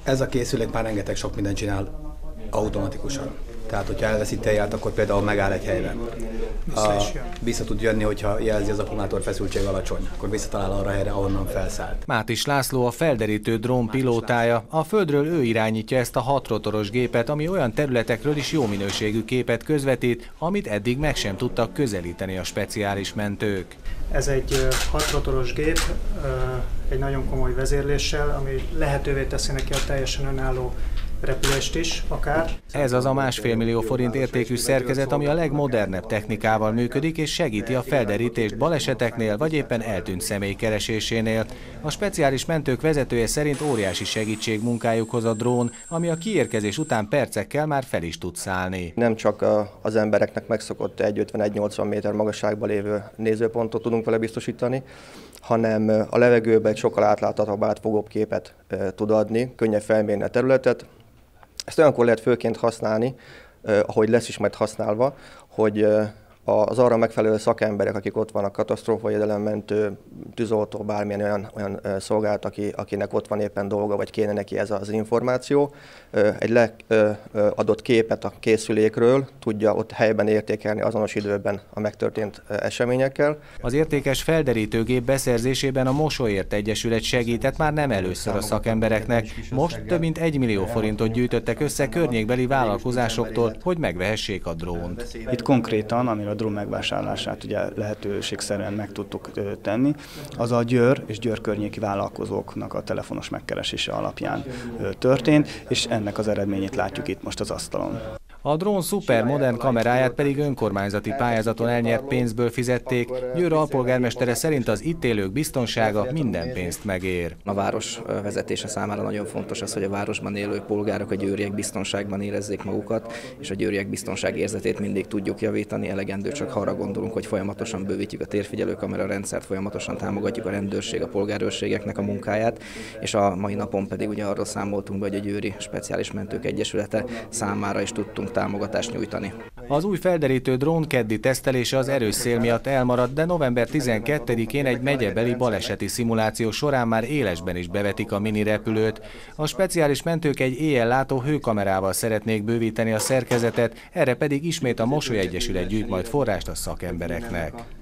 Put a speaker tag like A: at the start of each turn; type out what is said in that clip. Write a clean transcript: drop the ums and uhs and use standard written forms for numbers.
A: Ez a készülék már rengeteg sok mindent csinál automatikusan. Tehát, hogyha elveszíti a jelet, akkor például megáll egy helyben. Vissza tud jönni, hogyha jelzi az akkumulátor feszültség alacsony, akkor visszatalál arra a helyre, ahonnan felszállt.
B: Mátis László a felderítő drón pilótája. A földről ő irányítja ezt a 6 rotoros gépet, ami olyan területekről is jó minőségű képet közvetít, amit eddig meg sem tudtak közelíteni a speciális mentők.
C: Ez egy 6 rotoros gép, egy nagyon komoly vezérléssel, ami lehetővé teszi neki a teljesen önálló repülést is, akár.
B: Ez az a 1,5 millió forint értékű szerkezet, ami a legmodernebb technikával működik, és segíti a felderítést baleseteknél, vagy éppen eltűnt személy keresésénél. A speciális mentők vezetője szerint óriási segítség munkájukhoz a drón, ami a kiérkezés után percekkel már fel is tud szállni.
D: Nem csak az embereknek megszokott 1,50–1,80 méter magasságban lévő nézőpontot tudunk vele biztosítani, hanem a levegőben egy sokkal átláthatóbb, átfogóbb képet tud adni, könnyebb felmérni a területet. Ezt olyankor lehet főként használni, ahogy lesz is majd használva, hogy az arra megfelelő szakemberek, akik ott vannak, katasztrófavédelemmentő, tűzoltó, bármilyen olyan szolgálat, akinek ott van éppen dolga, vagy kéne neki ez az információ, egy leadott képet a készülékről tudja ott helyben értékelni azonos időben a megtörtént eseményekkel.
B: Az értékes felderítőgép beszerzésében a Mosolyért Egyesület segített már nem először a szakembereknek. Most több mint 1 millió forintot gyűjtöttek össze környékbeli vállalkozásoktól, hogy megvehessék a drónt.
E: Itt konkrétan, amire a drón megvásárlását ugye lehetőségszerűen meg tudtuk tenni, az a Győr és Győr környéki vállalkozóknak a telefonos megkeresése alapján történt, és ennek az eredményét látjuk itt most az asztalon.
B: A drón szupermodern kameráját pedig önkormányzati pályázaton elnyert pénzből fizették. Győr alpolgármestere szerint az itt élők biztonsága minden pénzt megér.
F: A város vezetése számára nagyon fontos az, hogy a városban élő polgárok, a győriek biztonságban érezzék magukat, és a győriek biztonságérzetét mindig tudjuk javítani. Elegendő csak arra gondolunk, hogy folyamatosan bővítjük a térfigyelőkamera rendszert, folyamatosan támogatjuk a rendőrség, a polgárőrségeknek a munkáját, és a mai napon pedig ugye arról számoltunk be, hogy a Győri Speciális Mentők Egyesülete számára is tudtunk támogatást nyújtani.
B: Az új felderítő drón keddi tesztelése az erős szél miatt elmaradt, de november 12-én egy megyebeli baleseti szimuláció során már élesben is bevetik a mini repülőt. A speciális mentők egy éjjellátó hőkamerával szeretnék bővíteni a szerkezetet, erre pedig ismét a Mosoly Egyesület gyűjt majd forrást a szakembereknek.